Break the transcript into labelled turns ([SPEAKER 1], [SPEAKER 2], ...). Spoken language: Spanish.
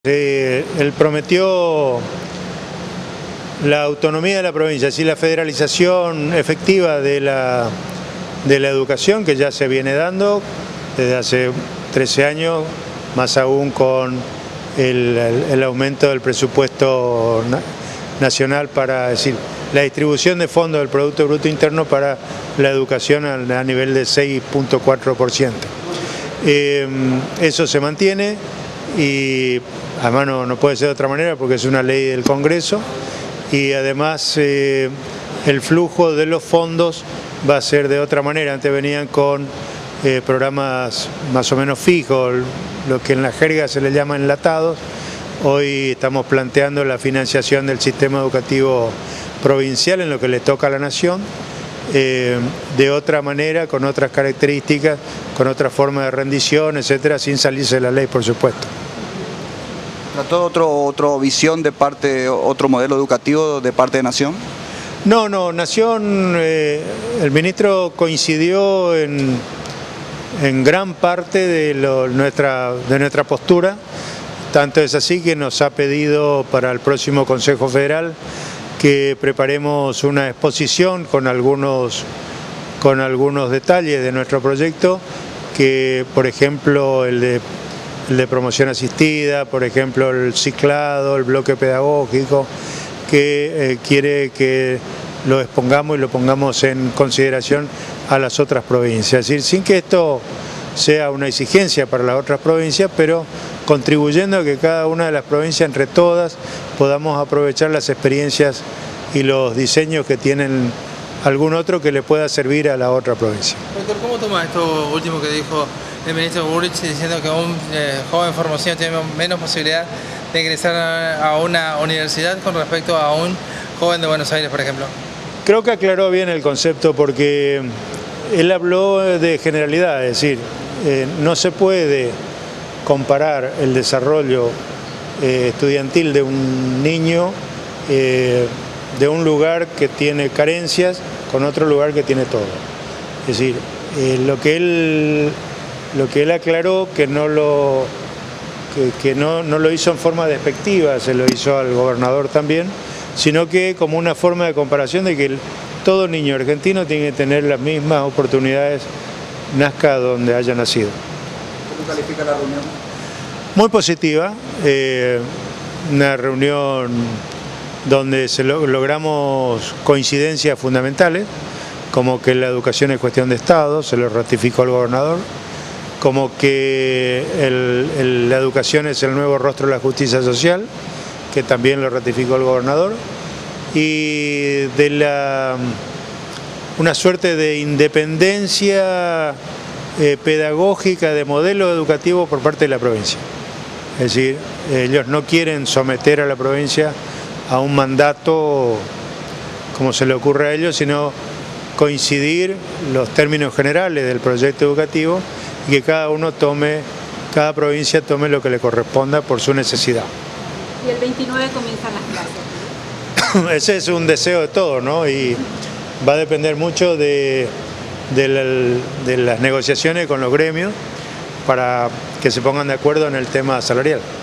[SPEAKER 1] Él prometió la autonomía de la provincia, es decir, la federalización efectiva de la educación, que ya se viene dando desde hace 13 años, más aún con el aumento del presupuesto nacional para, decir, la distribución de fondos del Producto Bruto Interno para la educación a nivel de 6.4%. Eso se mantiene y además no puede ser de otra manera porque es una ley del Congreso, y además el flujo de los fondos va a ser de otra manera. Antes venían con programas más o menos fijos, lo que en la jerga se le llama enlatados. Hoy estamos planteando la financiación del sistema educativo provincial en lo que le toca a la nación, de otra manera, con otras características, con otra forma de rendición, etcétera, sin salirse de la ley, por supuesto.
[SPEAKER 2] ¿Trató otra visión de parte, otro modelo educativo de parte de Nación?
[SPEAKER 1] No, Nación, el ministro coincidió en gran parte de nuestra postura, tanto es así que nos ha pedido para el próximo Consejo Federal que preparemos una exposición con algunos detalles de nuestro proyecto, que por ejemplo el de promoción asistida, por ejemplo el ciclado, el bloque pedagógico, que quiere que lo expongamos y lo pongamos en consideración a las otras provincias. Es decir, sin que esto sea una exigencia para las otras provincias, pero contribuyendo a que cada una de las provincias, entre todas, podamos aprovechar las experiencias y los diseños que tienen algún otro que le pueda servir a la otra provincia.
[SPEAKER 3] Doctor, ¿cómo toma esto último que dijo el ministro Burrich, diciendo que un joven formoseño tiene menos posibilidad de ingresar a una universidad con respecto a un joven de Buenos Aires, por ejemplo?
[SPEAKER 1] Creo que aclaró bien el concepto, porque él habló de generalidad, es decir, no se puede comparar el desarrollo estudiantil de un niño de un lugar que tiene carencias con otro lugar que tiene todo. Es decir, lo que él aclaró, que no lo hizo en forma despectiva, se lo hizo al gobernador también, sino que como una forma de comparación de que todo niño argentino tiene que tener las mismas oportunidades, nazca donde haya nacido.
[SPEAKER 2] ¿Cómo califica la reunión?
[SPEAKER 1] Muy positiva, una reunión donde logramos coincidencias fundamentales, como que la educación es cuestión de Estado, se lo ratificó el gobernador, como que la educación es el nuevo rostro de la justicia social, que también lo ratificó el gobernador, y de una suerte de independencia pedagógica de modelo educativo por parte de la provincia. Es decir, ellos no quieren someter a la provincia a un mandato como se le ocurre a ellos, sino coincidir los términos generales del proyecto educativo y que cada provincia tome lo que le corresponda por su necesidad.
[SPEAKER 4] Y el 29 comienzan las clases.
[SPEAKER 1] Ese es un deseo de todos, ¿no? Y va a depender mucho de las negociaciones con los gremios para que se pongan de acuerdo en el tema salarial.